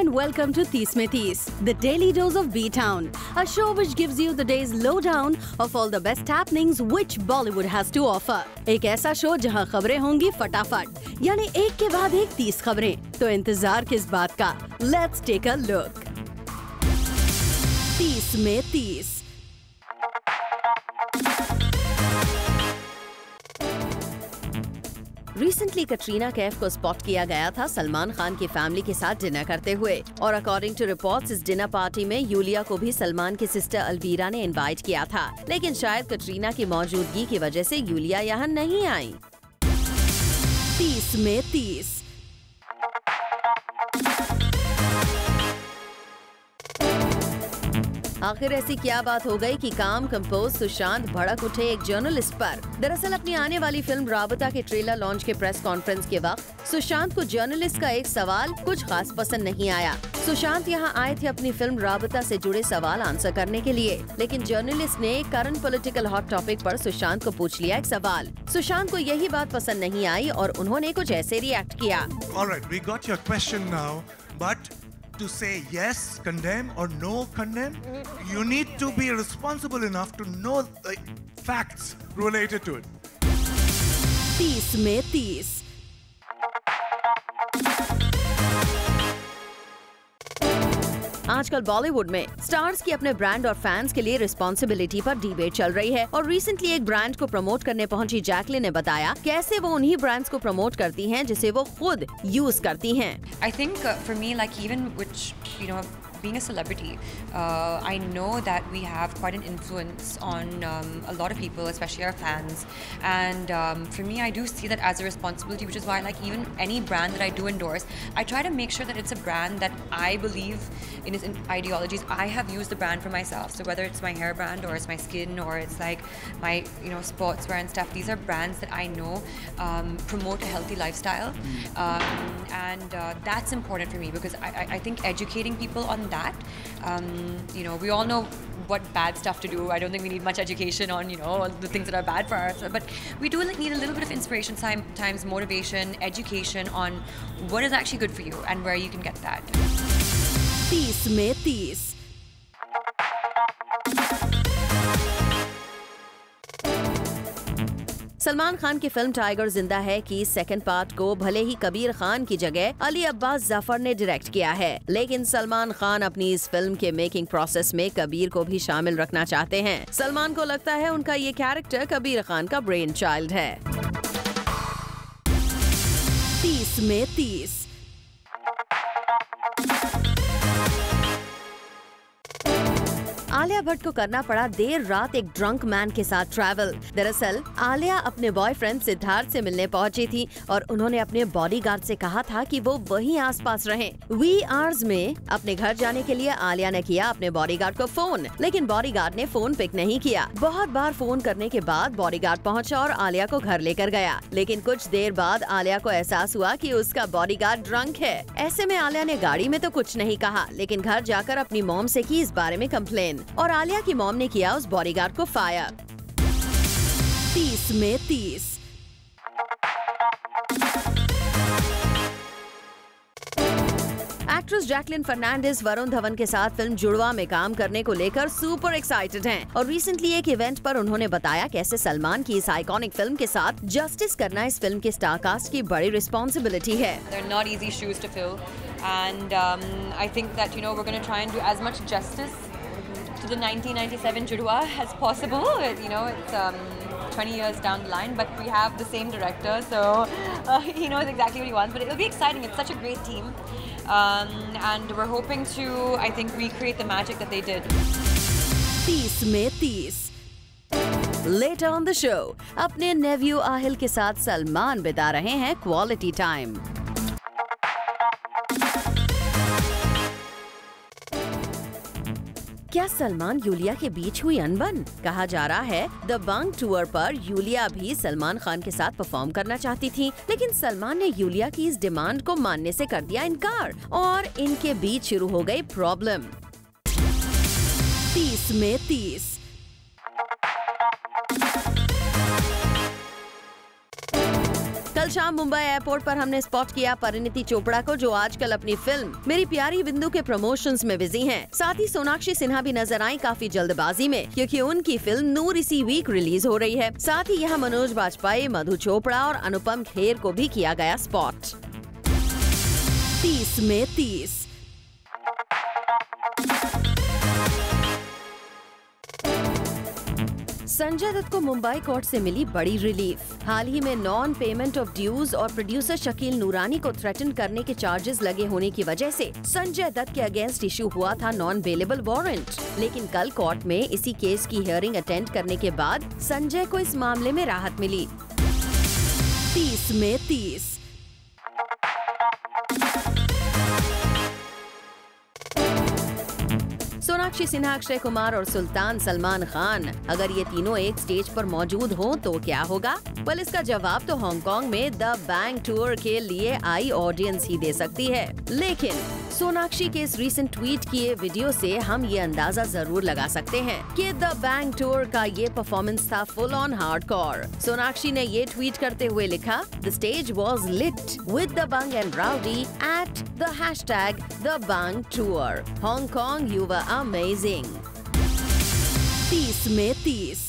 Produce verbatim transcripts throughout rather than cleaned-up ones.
and welcome to तीस में तीस, the daily dose of B-Town, a show which gives you the day's lowdown of all the best happenings which Bollywood has to offer. एक ऐसा show जहां खबरें होंगी फटाफट, यानी एक के बाद एक तीस खबरें, तो इंतजार किस बात का? Let's take a look. तीस में तीस। रिसेंटली कटरीना कैफ को स्पॉट किया गया था सलमान खान की फैमिली के साथ डिनर करते हुए, और अकॉर्डिंग टू रिपोर्ट्स इस डिनर पार्टी में यूलिया को भी सलमान की सिस्टर अलवीरा ने इनवाइट किया था, लेकिन शायद कटरीना की मौजूदगी की वजह से यूलिया यहाँ नहीं आई। तीस में तीस। आखिर ऐसी क्या बात हो गई कि काम कंपोज सुशांत भड़क उठे एक जर्नलिस्ट पर। दरअसल अपनी आने वाली फिल्म राबता के ट्रेलर लॉन्च के प्रेस कॉन्फ्रेंस के वक्त सुशांत को जर्नलिस्ट का एक सवाल कुछ खास पसंद नहीं आया। सुशांत यहाँ आए थे अपनी फिल्म राबता से जुड़े सवाल आंसर करने के लिए, लेकिन जर्नलिस्ट ने करंट पॉलिटिकल हॉट टॉपिक पर सुशांत को पूछ लिया एक सवाल। सुशांत को यही बात पसंद नहीं आई और उन्होंने कुछ ऐसे रिएक्ट किया। All right, we got your question now, but to say yes, condemn or no condemn, you need to be responsible enough to know the facts related to it. तीस में तीस। आजकल बॉलीवुड में स्टार्स की अपने ब्रांड और fans के लिए रिस्पॉन्सिबिलिटी पर डिबेट चल रही है, और रिसेंटली एक ब्रांड को प्रमोट करने पहुंची जैकलिन ने बताया कैसे वो उन्हीं ब्रांड्स को प्रमोट करती हैं जिसे वो खुद यूज करती हैं। I think uh, for me, like even which you know. being a celebrity, uh, I know that we have quite an influence on um, a lot of people, especially our fans. And um, for me, I do see that as a responsibility, which is why, like, even any brand that I do endorse, I try to make sure that it's a brand that I believe in its ideologies. I have used the brand for myself. So whether it's my hair brand or it's my skin or it's like my, you know, sportswear and stuff, these are brands that I know um, promote a healthy lifestyle. Um, and uh, that's important for me because I, I think educating people on that, um, you know, we all know what bad stuff to do. I don't think we need much education on, you know, the things that are bad for us, but we do need a little bit of inspiration, sometimes motivation, education on what is actually good for you and where you can get that. तीस में तीस। सलमान खान की film tiger जिंदा है की second part को भले ही कबीर खान की जगह अली अब्बास जफर ने डायरेक्ट किया है, लेकिन सलमान खान अपनी इस फिल्म के मेकिंग प्रोसेस में कबीर को भी शामिल रखना चाहते हैं। सलमान को लगता है उनका ये कैरेक्टर कबीर खान का ब्रेन चाइल्ड है। तीस में तीस। आलिया भट्ट को करना पड़ा देर रात एक ड्रंक मैन के साथ ट्रैवल। दरअसल आलिया अपने बॉयफ्रेंड सिद्धार्थ से मिलने पहुंची थी और उन्होंने अपने बॉडीगार्ड से कहा था कि वो वहीं आसपास रहें। वी आवर्स में अपने घर जाने के लिए आलिया ने किया अपने बॉडीगार्ड को फोन, लेकिन बॉडीगार्ड ने फोन पिक नहीं किया। बहुत बार फोन करने के बाद बॉडीगार्ड पहुंचा और आलिया को घर लेकर गया, लेकिन कुछ देर बाद आलिया को एहसास हुआ कि उसका बॉडीगार्ड ड्रंक है। ऐसे में आलिया ने गाड़ी में तो कुछ नहीं कहा, लेकिन घर जाकर अपनी मॉम से की इस बारे में कंप्लेन, और आलिया की मॉम ने किया उस बॉडीगार्ड को फायर। तीस में तीस। एक्ट्रेस जैकलिन फर्नांडिस वरुण धवन के साथ फिल्म जुड़वा में काम करने को लेकर सुपर एक्साइटेड हैं, और रिसेंटली एक इवेंट पर उन्होंने बताया कैसे सलमान की इस आइकॉनिक फिल्म के साथ जस्टिस करना इस फिल्म के स्टार कास्ट की बड़ी रिस्पॉन्सिबिलिटी है। They're not easy shoes to fill, and um, I think that you know we're going to try and do as much justice to the nineteen ninety-seven Judua as possible. It, you know, it's um, twenty years down the line, but we have the same director, so uh, he knows exactly what he wants. But it'll be exciting. It's such a great team, um, and we're hoping to, I think, recreate the magic that they did. तीस में तीस। Later on the show, अपने nephew Ahil के साथ सलमान बिता रहे हैं quality time. क्या सलमान यूलिया के बीच हुई अनबन? कहा जा रहा है द बंक टूर पर यूलिया भी सलमान खान के साथ परफॉर्म करना चाहती थी, लेकिन सलमान ने यूलिया की इस डिमांड को मानने से कर दिया इनकार और इनके बीच शुरू हो गई प्रॉब्लम। तीस में तीस। कल शाम मुंबई एयरपोर्ट पर हमने स्पॉट किया परिणीति चोपड़ा को, जो आजकल अपनी फिल्म मेरी प्यारी बिंदु के प्रमोशंस में बिजी हैं। साथ ही सोनाक्षी सिन्हा भी नजर आई काफी जल्दबाजी में, क्योंकि उनकी फिल्म नूर इसी वीक रिलीज हो रही है। साथ ही यहाँ मनोज बाजपेयी, मधु चोपड़ा और अनुपम खेर को भी किया गया स्पॉट। तीस में तीस। संजय दत्त को मुंबई कोर्ट से मिली बड़ी रिलीफ। हाल ही में नॉन पेमेंट ऑफ ड्यूज और प्रोड्यूसर शकील नूरानी को थ्रेटन करने के चार्जेस लगे होने की वजह से संजय दत्त के अगेंस्ट इशू हुआ था नॉन बेलेबल वारंट। लेकिन कल कोर्ट में इसी केस की हियरिंग अटेंड करने के बाद संजय को इस मामले में राहत मिली। तीस में तीस। सोनाक्षी सिन्हा, अक्षय कुमार और सुल्तान सलमान खान, अगर ये तीनों एक स्टेज पर मौजूद हों तो क्या होगा? well, इसका जवाब तो हांगकांग में द बैंग टूर के लिए आई ऑडियंस ही दे सकती है। लेकिन सोनाक्षी के इस रीसेंट ट्वीट किए वीडियो से हम ये अंदाजा जरूर लगा सकते हैं कि द बैंग टूर का ये परफॉर्मेंस था फुल ऑन हार्डकोर। सोनाक्षी ने ये ट्वीट करते हुए लिखा, the stage was lit with Dabangg and rowdy at the hashtag Dabangg tour. Hong Kong, you were amazing. तीस में तीस।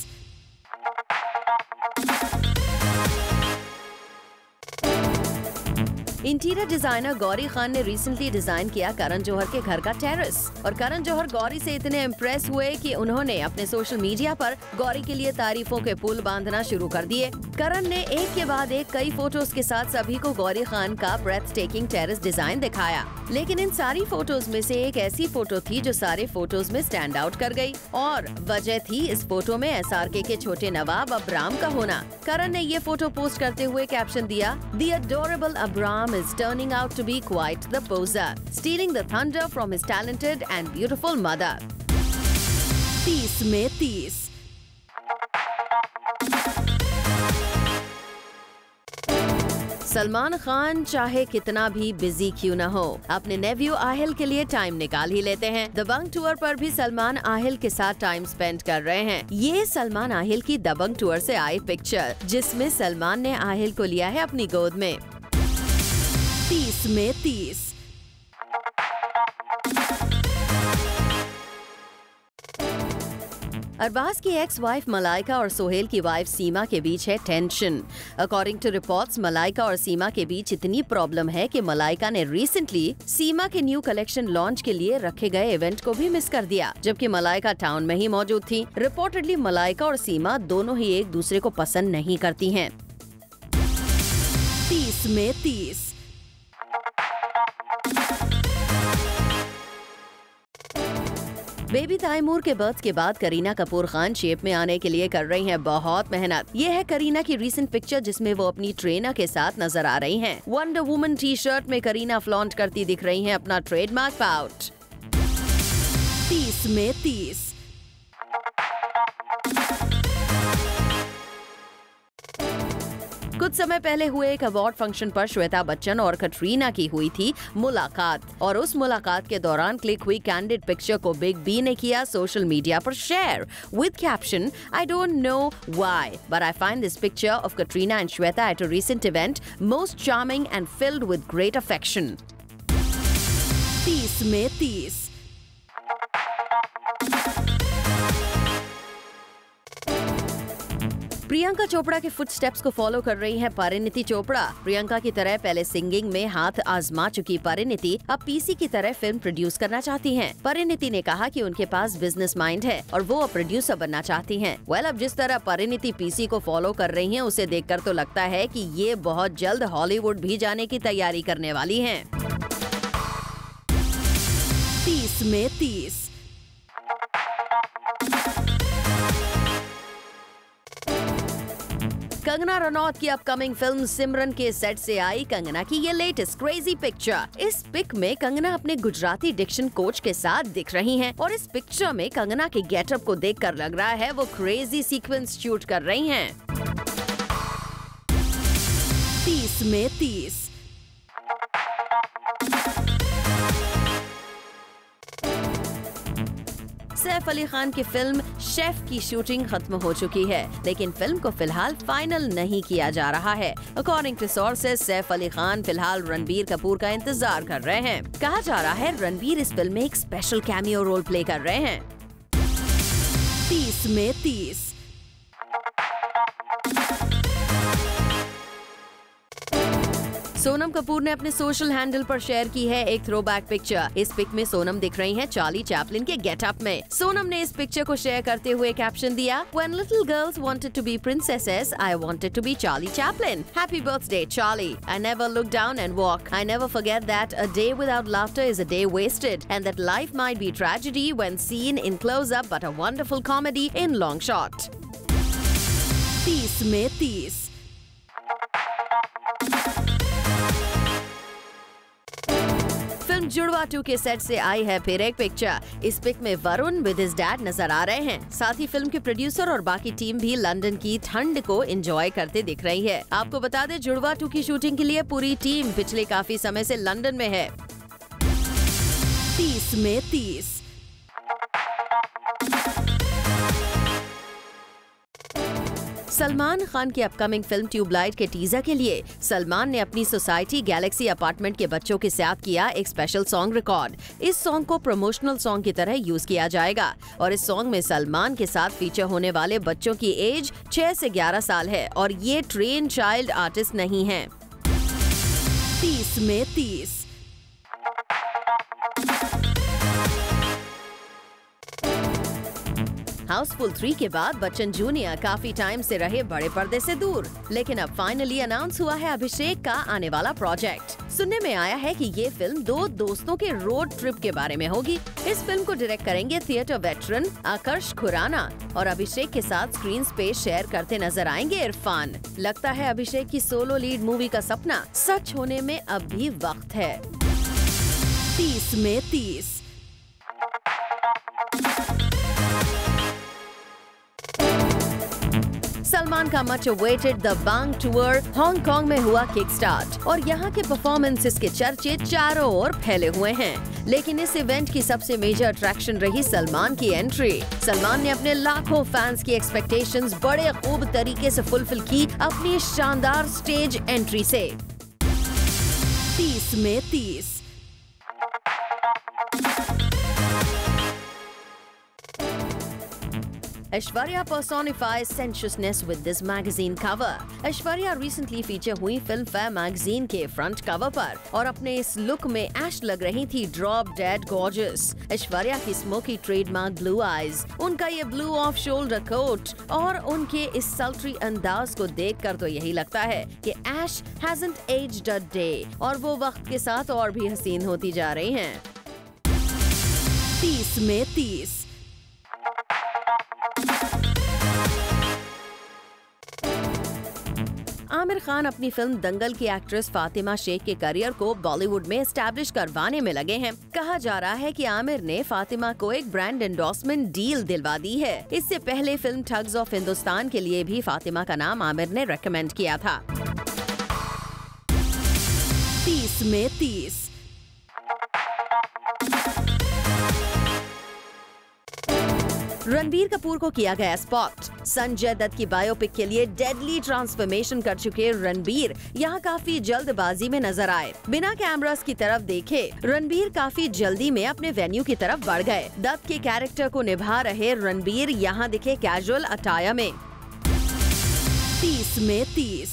इंटीरियर डिजाइनर गौरी खान ने रिसेंटली डिजाइन किया करण जौहर के घर का टेरेस, और करण जौहर गौरी से इतने इम्प्रेस हुए कि उन्होंने अपने सोशल मीडिया पर गौरी के लिए तारीफों के पुल बांधना शुरू कर दिए। करण ने एक के बाद एक कई फोटोज के साथ सभी को गौरी खान का ब्रेथ टेकिंग टेरेस डिजाइन दिखाया। लेकिन इन सारी फोटोज में से एक ऐसी फोटो थी जो सारे फोटोज में स्टैंड आउट कर गई, और वजह थी इस फोटो में एस आर के के छोटे नवाब अब्राम का होना। करण ने ये फोटो पोस्ट करते हुए कैप्शन दिया, the adorable Abram is turning out to be quite the poser, stealing the thunder from his talented and beautiful mother. तीस में तीस। सलमान खान चाहे कितना भी बिजी क्यों न हो, अपने नेव्यू आहिल के लिए टाइम निकाल ही लेते हैं। दबंग टूर पर भी सलमान आहिल के साथ टाइम स्पेंड कर रहे हैं। ये सलमान आहिल की दबंग टूर से आई पिक्चर, जिसमें सलमान ने आहिल को लिया है अपनी गोद में। तीस में तीस। अरबाज की एक्स वाइफ मलाइका और सोहेल की वाइफ सीमा के बीच है tension. According to reports, Malaika और सीमा के बीच इतनी प्रॉब्लम है कि मलाइका ने रिसेंटली सीमा के न्यू कलेक्शन लॉन्च के लिए रखे गए इवेंट को भी मिस कर दिया, जबकि मलाइका टाउन में ही मौजूद थी। रिपोर्टेडली मलाइका और सीमा दोनों ही एक दूसरे को पसंद नहीं करती हैं। तीस में तीस। बेबी तैमूर के बर्थ के बाद करीना कपूर खान शेप में आने के लिए कर रही हैं बहुत मेहनत। ये है करीना की रीसेंट पिक्चर, जिसमें वो अपनी ट्रेनर के साथ नजर आ रही हैं। वंडर वुमन टी शर्ट में करीना फ्लॉन्ट करती दिख रही हैं अपना ट्रेडमार्क पाउट। तीस में तीस। कुछ समय पहले हुए एक अवार्ड फंक्शन पर श्वेता बच्चन और कटरीना की हुई थी मुलाकात, और उस मुलाकात के दौरान क्लिक हुई कैंडिड पिक्चर को बिग बी ने किया सोशल मीडिया पर share with caption, I don't know why but I find this picture of Katrina and Shweta at a recent event most charming and filled with great affection. तीस में तीस। प्रियंका चोपड़ा के footsteps को follow कर रही हैं परिणीति चोपड़ा। प्रियंका की तरह पहले सिंगिंग में हाथ आजमा चुकी परिणीति अब पीसी की तरह फिल्म प्रोड्यूस करना चाहती हैं। परिणीति ने कहा कि उनके पास बिजनेस माइंड है और वो अब प्रोड्यूसर बनना चाहती हैं। वेल, अब जिस तरह परिणीति पीसी को फॉलो कर रही हैं, उसे देखकर तो लगता है कि ये बहुत जल्द हॉलीवुड भी जाने की तैयारी करने वाली हैं। तीस में तीस। कंगना रनौत की अपकमिंग फिल्म सिमरन के सेट से आई कंगना की ये लेटेस्ट क्रेजी पिक्चर। इस पिक में कंगना अपने गुजराती डिक्शन कोच के साथ दिख रही हैं, और इस पिक्चर में कंगना के गेटअप को देखकर लग रहा है वो क्रेजी सीक्वेंस शूट कर रही हैं। तीस में तीस। सैफ अली खान की फिल्म शेफ की शूटिंग खत्म हो चुकी है, लेकिन फिल्म को फिलहाल फाइनल नहीं किया जा रहा है। According to sources, Saif Ali Khan फिलहाल रणबीर कपूर का इंतजार कर रहे हैं। कहा जा रहा है रणबीर इस फिल्म में एक स्पेशल कैमियो रोल प्ले कर रहे हैं। तीस में तीस। सोनम कपूर ने अपने सोशल हैंडल पर शेयर की है एक थ्रोबैक पिक्चर। इस पिक में सोनम दिख रही हैं चार्ली चैपलिन के गेटअप में। सोनम ने इस पिक्चर को शेयर करते हुए कैप्शन दिया, When little girls wanted to be princesses, I wanted to be Charlie Chaplin. Happy birthday, Charlie. I never look down and walk. I never forget that a day without laughter is a day wasted, and that life might be tragedy when seen in close-up, but a wonderful comedy in long shot. तीस में तीस। Film जुड़वा to के set से आई है फिर एक picture. इस पिक में वरुण विद हिज डैड नजर आ रहे हैं। साथ ही फिल्म के प्रोड्यूसर और बाकी टीम भी लंदन की ठंड को एंजॉय करते दिख रही है। आपको बता दें, जुड़वा टू की शूटिंग के लिए पूरी टीम पिछले काफी समय से लंदन में है। तीस में तीस। सलमान खान की अपकमिंग फिल्म ट्यूबलाइट के टीजर के लिए सलमान ने अपनी सोसाइटी गैलेक्सी अपार्टमेंट के बच्चों के साथ किया एक स्पेशल सॉन्ग रिकॉर्ड। इस सॉन्ग को प्रमोशनल सॉन्ग की तरह यूज किया जाएगा और इस सॉन्ग में सलमान के साथ फीचर होने वाले बच्चों की एज छह से ग्यारह साल है और ये ट्रेन चाइल्ड आर्टिस्ट नहीं हैं। तीस में तीस। हाउसफुल थ्री के बाद बच्चन जूनियर काफी टाइम से रहे बड़े पर्दे से दूर, लेकिन अब फाइनली अनाउंस हुआ है अभिषेक का आने वाला प्रोजेक्ट। सुनने में आया है कि ये फिल्म दो दोस्तों के रोड ट्रिप के बारे में होगी। इस फिल्म को डायरेक्ट करेंगे थिएटर वेटरन आकर्ष खुराना और अभिषेक के साथ स्क्रीन स्पेस शेयर करते नजर आएंगे इरफान। लगता है अभिषेक की सोलो लीड मूवी का सपना सच होने में अब भी वक्त है। तीस में तीस। सलमान का much awaited Dabangg tour Hong Kong में हुआ किक स्टार्ट और यहाँ के परफॉर्मेंसेस के चर्चे चारों ओर फैले हुए हैं। लेकिन इस इवेंट की सबसे मेजर अट्रैक्शन रही सलमान की एंट्री। सलमान ने अपने लाखों फैंस की एक्सपेक्टेशंस बड़े खूब तरीके से फुलफिल की अपनी शानदार स्टेज एंट्री से। तीस में तीस। Aishwarya personifies sensuousness with this magazine cover. Aishwarya recently feature हुई फिल्म फेयर मैगजीन के फ्रंट कवर पर और अपने इस लुक में ऐश लग रही थी ड्रॉप डेड गॉर्जियस। ऐश्वर्या की स्मोकी ट्रेडमार्क ब्लू आईज, उनका ये ब्लू ऑफ शोल्डर कोट और उनके इस सल्ट्री अंदाज को देखकर तो यही लगता है कि ऐश hasn't aged a day और वो वक्त के साथ और भी हसीन होती जा रही हैं। तीस में तीस। आमिर खान अपनी फिल्म दंगल की एक्ट्रेस फातिमा शेख के करियर को बॉलीवुड में एस्टैब्लिश करवाने में लगे हैं। कहा जा रहा है कि आमिर ने फातिमा को एक ब्रांड एंडोर्समेंट डील दिलवा दी है। इससे पहले फिल्म ठग्स ऑफ हिंदुस्तान के लिए भी फातिमा का नाम आमिर ने रेकमेंड किया था। तीस में तीस। रणबीर कपूर को किया गया स्पॉट। संजय दत्त की बायोपिक के लिए डेडली ट्रांसफॉर्मेशन कर चुके रणबीर यहाँ काफी जल्दबाजी में नजर आए। बिना कैमरास की तरफ देखे रणबीर काफी जल्दी में अपने वेन्यू की तरफ बढ़ गए। दत्त के कैरेक्टर को निभा रहे रणबीर यहाँ दिखे कैजुअल अटायर में। तीस में तीस।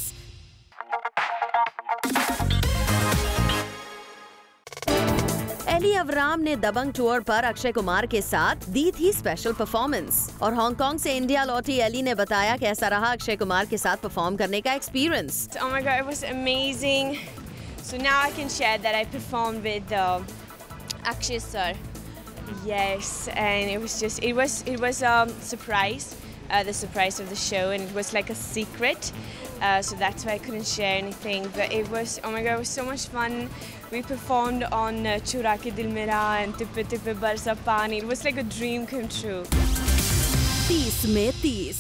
एली अवराम ने दबंग टूर पर अक्षय कुमार के साथ दी थी स्पेशल परफॉर्मेंस और हांगकांग से इंडिया लौटी एली ने बताया कैसा रहा अक्षय कुमार के साथ परफॉर्म करने का experience. Oh my God, it was amazing. So now I can share that I performed with uh, Akshay sir. Yes, and it was just it was it was a um, surprise, uh, the surprise of the show, and it was like a secret. Uh, so that's why I couldn't share anything. But it was, oh my God, it was so much fun. We performed on uh, Chura Ke Dil Mera and Tippe Tippe Barsa Pani. It was like a dream come true. तीस में तीस।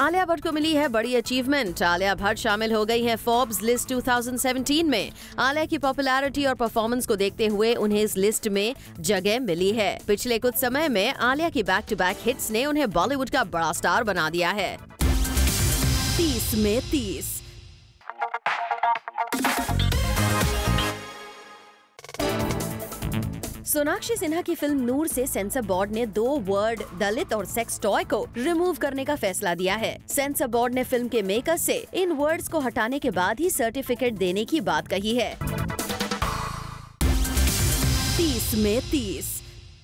आलिया भट्ट को मिली है बड़ी achievement. Alia Bhatt शामिल हो गई है फोर्ब्स लिस्ट दो हज़ार सत्रह में। आलिया की पॉपुलैरिटी और परफॉर्मेंस को देखते हुए उन्हें इस लिस्ट में जगह मिली है। पिछले कुछ समय में आलिया की बैक टू बैक हिट्स ने उन्हें बॉलीवुड का बड़ा स्टार बना दिया है। तीस में तीस। सोनाक्षी सिन्हा की फिल्म नूर से सेंसर बोर्ड ने दो वर्ड दलित और सेक्स टॉय को रिमूव करने का फैसला दिया है। सेंसर बोर्ड ने फिल्म के मेकर्स से इन वर्ड्स को हटाने के बाद ही सर्टिफिकेट देने की बात कही है। तीस में तीस।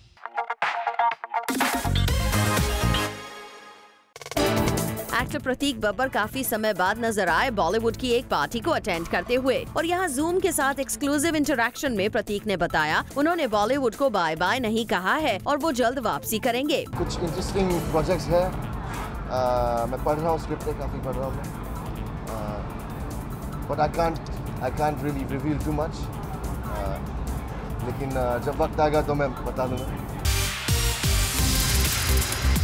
एक्टर प्रतीक बब्बर काफी समय बाद नजर आए बॉलीवुड की एक पार्टी को अटेंड करते हुए, और यहाँ जूम के साथ एक्सक्लूसिव इंटरैक्शन में प्रतीक ने बताया उन्होंने बॉलीवुड को बाय बाय नहीं कहा है और वो जल्द वापसी करेंगे। कुछ इंटरेस्टिंग प्रोजेक्ट्स है, आ, मैं पढ़ रहा हूँ, स्क्रिप्ट है, काफी पढ़ रहा हूँ, but I can't I can't really reveal too much, लेकिन जब वक्त आएगा तो मैं बता दूंगा।